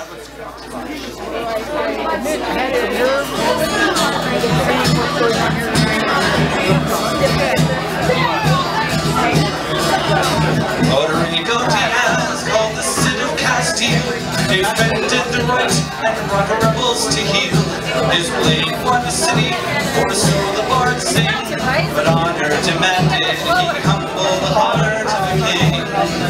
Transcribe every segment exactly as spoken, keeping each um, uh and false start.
Rodrigo Diaz, called the Cid of Castile, defended the right and brought rebels to heel. His blade won the city, for so the bards sing, but honor demanded he humble the heart of a king.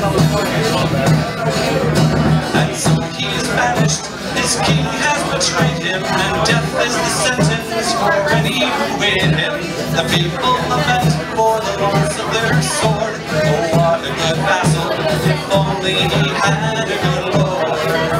And so he is banished, his king has betrayed him, and death is the sentence for any who hate him. The people lament for the loss of their sword. Oh, what a good vassal, if only he had a good lord.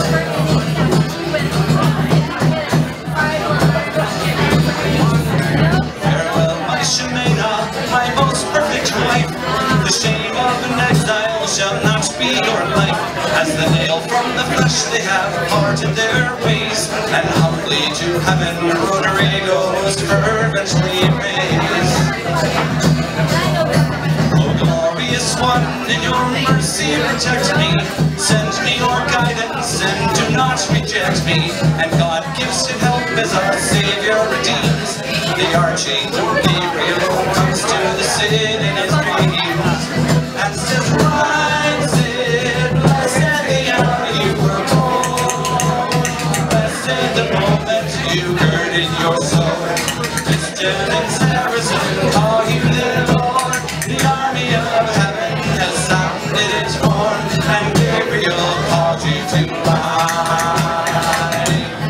Farewell, my Ximena, my most perfect wife. The shame of an exile shall not be your life. As the nail from the flesh they have parted their ways, and humbly to heaven Rodrigo's fervently raise. O glorious one, in your mercy protect me, send me your guidance and do not reject me. And God gives him help as our Savior redeems. The archangel Gabriel comes to the Cid in his dreams, and says, Ride, Cid, blessed the hour you were born, blessed the moment you girded your sword. Christian and Saracen call you their Lord. The army of heaven has sounded its horn, and Gabriel called you to ride.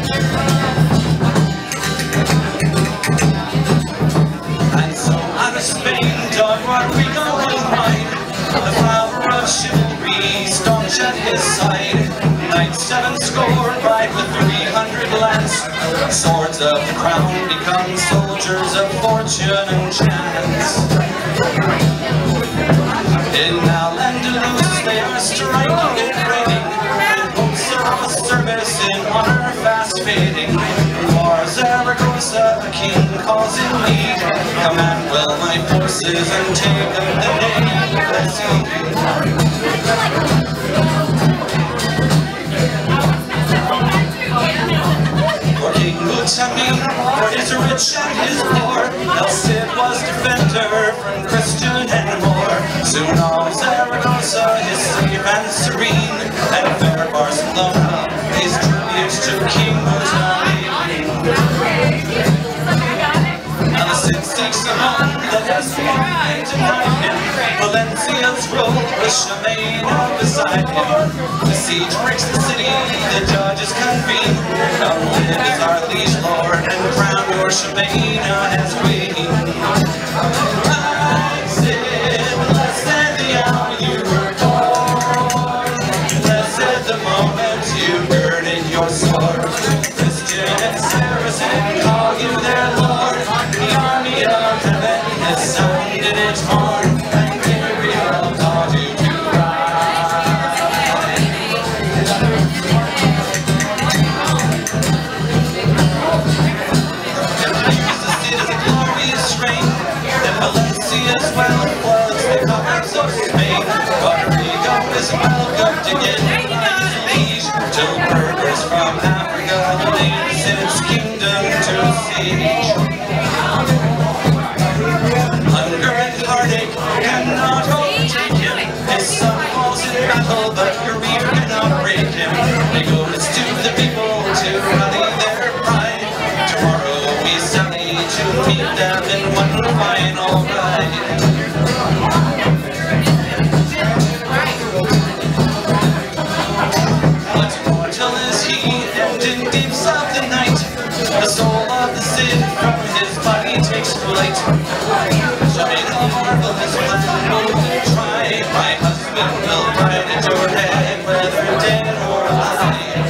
And so out of Spain, Don Rodrigo will ride, the flower of chivalry, staunch at his side. Knights seven score ride with three hundred lance. Swords of the crown become soldiers of fortune and chance. In Al-Andalus they are striking and raiding, with hopes of service in honor fast fading. For Zaragoza the king calls in need, command well my forces and take them the name of the sea. For King Mutamin, for his rich and his poor, El Cid was defender from Christian and more. Soon all Zaragoza is safe and serene, and fair Barcelona pays tribute to King Mutamin. Now the Cid seeks a home that has been denied him. Valencia's role with Ximena beside him. The siege breaks the city, the judges convene. Come live as our liege lord and crown your Ximena as queen. Ride, Cid, blessed the hour you were born, blessed the moment you girded your sword. Christian and Saracen call you their lord. The army of heaven has sounded its horn, and Gabriel called you to ride. The Cid is a glorious reign, and Valencia's well was the covers of Spain. Rodrigo is welcomed again as liege, till burghers from Africa lay the Cid's kingdom to siege. Hunger and heartache cannot overtake him. His son falls in battle, but grief cannot break him. He goes to the people to rally their pride. Tomorrow we sally to meet them in one final ride. What mortal is he, and in deeps of the night, the soul of the Cid from his body takes flight. Ximena marvelous plan will try. My husband will ride at your head, whether dead or alive.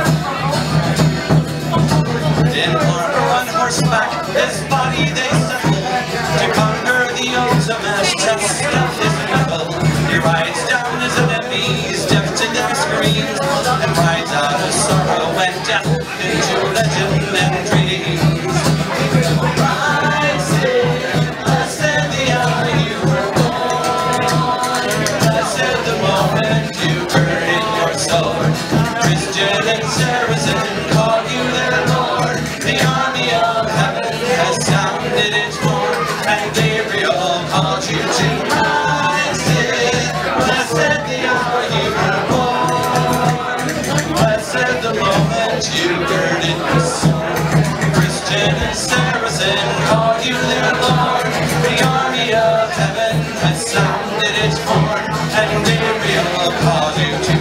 In armor on horseback, his body they settle, to conquer the ultimate test of his mettle. He rides down his enemies, deaf to their screams, and rides out of sorrow and death into legend and dreams. Ride, Cid, blessed the hour you were born, blessed the moment you girded your sword. Christian and Saracen call you their Lord. The army of heaven has sounded its horn, and Gabriel called you to Ride of El Cid. Blessed the hour you were born, blessed the moment you girded the sword. Christian and Saracen call you their Lord. The army of heaven has sounded its horn, and Gabriel called you to